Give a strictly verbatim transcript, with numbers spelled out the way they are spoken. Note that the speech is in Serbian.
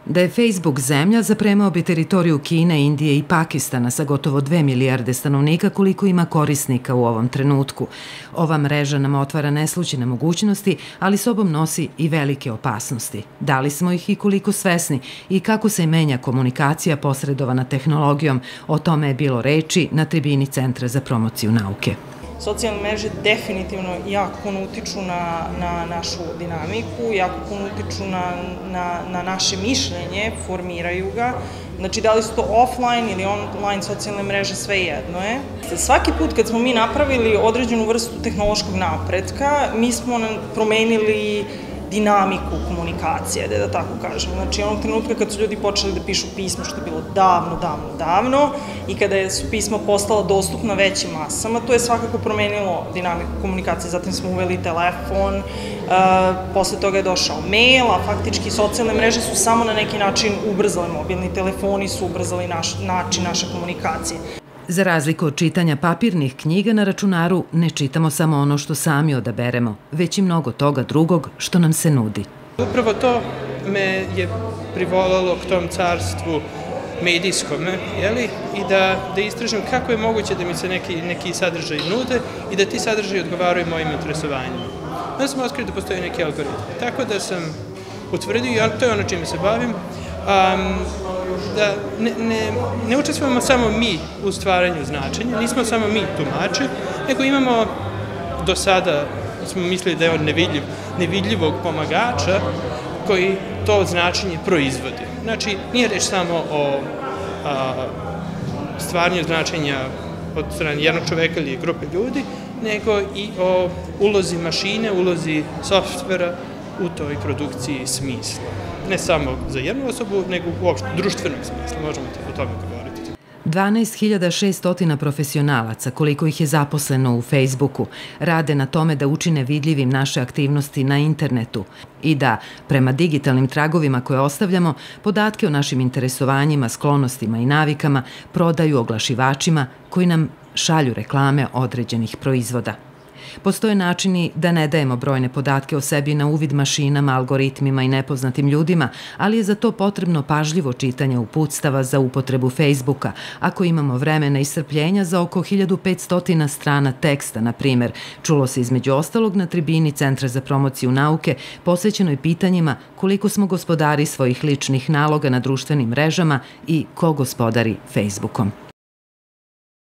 Da je Facebook zemlja, zapremao bi teritoriju Kine, Indije i Pakistana sa gotovo dve milijarde stanovnika koliko ima korisnika u ovom trenutku. Ova mreža nam otvara neslućene mogućnosti, ali sobom nosi i velike opasnosti. Da li smo ih i koliko svesni i kako se menja komunikacija posredovana tehnologijom, o tome je bilo reči na tribini Centra za promociju nauke. Socijalne mreže definitivno jako puno utiču na, na našu dinamiku, jako puno utiču na, na, na naše mišljenje, formiraju ga. Znači, da li su to offline ili online socijalne mreže, sve jedno je. Svaki put kad smo mi napravili određenu vrstu tehnološkog napretka, mi smo promenili dinamiku komunikacije, da tako kažem. Znači, onog trenutka kad su ljudi počeli da pišu pismo, što je bilo davno, davno, davno, i kada su pisma postala dostupna većim masama, to je svakako promenilo dinamiku komunikacije. Zatim smo uveli telefon, posle toga je došao mail, a faktički socijalne mreže su samo na neki način ubrzale, mobilni telefoni su ubrzali način naše komunikacije. Za razliku od čitanja papirnih knjiga na računaru, ne čitamo samo ono što sami odaberemo, već i mnogo toga drugog što nam se nudi. Upravo to me je privolalo k tom carstvu medijskome, i da istražim kako je moguće da mi se neki sadržaj nude i da ti sadržaj odgovaraju mojim interesovanjima. Onda sam otkrio da postoji neki algoritam. Tako da sam utvrdio, i to je ono čime se bavim, da ne učestvujemo samo mi u stvaranju značenja, nismo samo mi tumači, nego imamo, do sada smo mislili da je on nevidljiv, nevidljivog pomagača koji to značenje proizvodi. Znači, nije reč samo o stvaranju značenja od strane jednog čoveka ili grupe ljudi, nego i o ulozi mašine, ulozi softvera u toj produkciji smisla. Ne samo za jednu osobu, nego uopšte društvenog smisla, možemo o tome govoriti. dvanaest hiljada šeststo profesionalaca, koliko ih je zaposleno u Facebooku, rade na tome da učine vidljivim naše aktivnosti na internetu i da, prema digitalnim tragovima koje ostavljamo, podatke o našim interesovanjima, sklonostima i navikama prodaju oglašivačima koji nam šalju reklame određenih proizvoda. Postoje načini da ne dajemo brojne podatke o sebi na uvid mašinama, algoritmima i nepoznatim ljudima, ali je za to potrebno pažljivo čitanje uputstava za upotrebu Facebooka, ako imamo vremena i strpljenja za oko hiljadu petsto strana teksta, na primer, čulo se između ostalog na tribini Centra za promociju nauke, posvećenoj pitanjima koliko smo gospodari svojih ličnih naloga na društvenim mrežama i ko gospodari Facebookom.